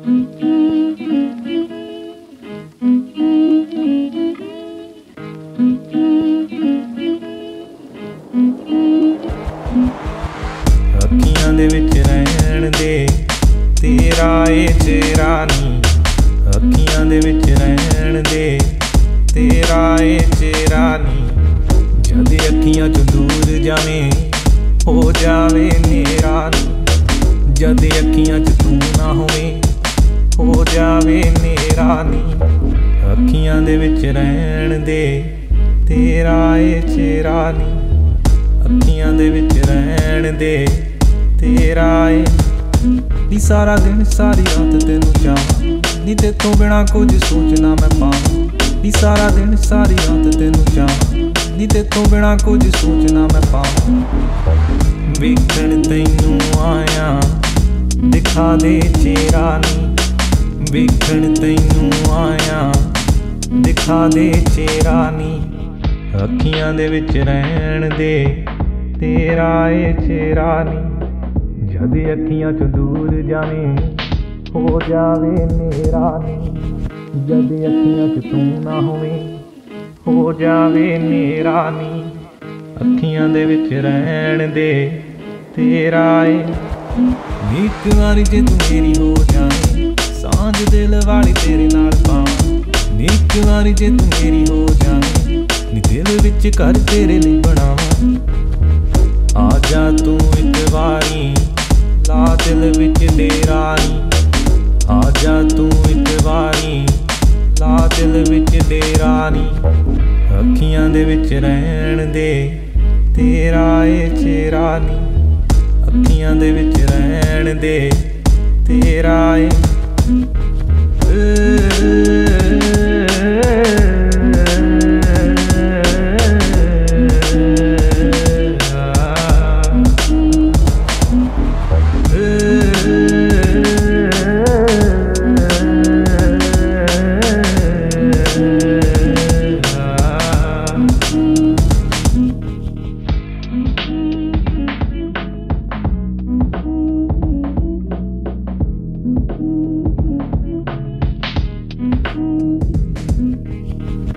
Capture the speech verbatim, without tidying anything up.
ਅੱਖੀਆਂ ਦੇ ਵਿੱਚ ਰਹਿਣ ਦੇ ਤੇਰਾ ਏ ਚਿਹਰਾ ਨੀ, ਅੱਖੀਆਂ ਦੇ ਵਿੱਚ ਰਹਿਣ ਦੇ ਤੇਰਾ ਏ ਚਿਹਰਾ ਨੀ। ਜਦ ਅੱਖੀਆਂ ਚੋਂ ਦੂਰ ਜਾਵੇਂ ਹੋ ਜਾਵੇ ਨੇਰਾ ਨੀ, ਜਦ ਅੱਖੀਆਂ ਚ ਤੂੰ ਨਾ ਹੋਵੇਂ ਹੋ ਜਾਵੇ ਨੇਰਾ ਨੀ। ਅੱਖੀਆਂ ਦੇ ਵਿੱਚ ਰਹਿਣ ਦੇ ਤੇਰਾ ਏ ਚਿਹਰਾ ਨੀ, ਅੱਖੀਆਂ ਦੇ ਵਿੱਚ ਰਹਿਣ ਦੇ ਤੇਰਾ ਏ। ਨੀ ਸਾਰਾ ਦਿਨ ਸਾਰੀ ਰਾਤ ਤੈਨੂੰ ਚਾਹਾਂ, ਨੀ ਤੇਤੋਂ ਬਿਨਾ ਕੁਝ ਸੋਚਣਾ ਮੈਂ ਪਾਵਾਂ। ਨੀ ਸਾਰਾ ਦਿਨ ਸਾਰੀ ਰਾਤ ਤੈਨੂੰ ਚਾਹਾਂ, ਨੀ ਤੇਤੋਂ ਬਿਨਾ ਕੁਝ ਸੋਚਣਾ ਮੈਂ ਪਾਵਾਂ। ਵੇਖਣ ਤੈਨੂੰ ਆਇਆ ਦਿਖਾ ਦੇ ਚਿਹਰਾ ਨੀ, ਵੇਖਣ ਤੈਨੂੰ ਆਇਆ ਦਿਖਾ ਦੇ ਚਿਹਰਾ ਨੀ। ਅੱਖੀਆਂ ਦੇ ਵਿੱਚ ਰਹਿਣ ਦੇ ਤੇਰਾ ਏ ਚਿਹਰਾ ਨੀ, ਜਦ ਅੱਖੀਆਂ ਚੋਂ ਦੂਰ ਜਾਵੇਂ ਹੋ ਜਾਵੇ ਨੇਰਾ ਨੀ, ਜਦ ਅੱਖੀਆਂ ਚ ਤੂੰ ਨਾ ਹੋਵੇਂ ਹੋ ਜਾਵੇ ਨੇਰਾ ਨੀ। ਅੱਖੀਆਂ ਦੇ ਵਿੱਚ ਰਹਿਣ ਦੇ ਤੇਰਾ ਏ। ਨੀ ਇੱਕ ਵਾਰੀ ਜੇ ਤੂੰ ਮੇਰੀ ਹੋ ਜਾਵੇਂ, ਸਾਂਝ ਦਿਲ ਵਾਲੀ ਤੇਰੇ ਨਾਲ ਪਾਵਾਂ। ਨੀ ਇੱਕ ਵਾਰੀ ਜੇ ਤੂੰ ਮੇਰੀ ਹੋ ਜਾਵੇਂ, ਨੀ ਦਿਲ ਵਿੱਚ ਘਰ ਤੇਰੇ ਲਈ ਬਣਾਵਾਂ। ਆ ਜਾ ਤੂੰ ਇੱਕ ਵਾਰੀ ਲਾ ਦਿਲ ਵਿੱਚ ਡੇਰਾ ਨੀ, ਆ ਜਾ ਤੂੰ ਇੱਕ ਵਾਰੀ ਲਾ ਦਿਲ ਵਿੱਚ ਡੇਰਾ ਨੀ। ਅੱਖੀਆਂ ਦੇ ਵਿੱਚ ਰਹਿਣ ਦੇ ਤੇਰਾ ਏ ਚਿਹਰਾ ਨੀ, ਅੱਖੀਆਂ ਦੇ ਵਿੱਚ ਰਹਿਣ ਦੇ ਤੇਰਾ ਏ।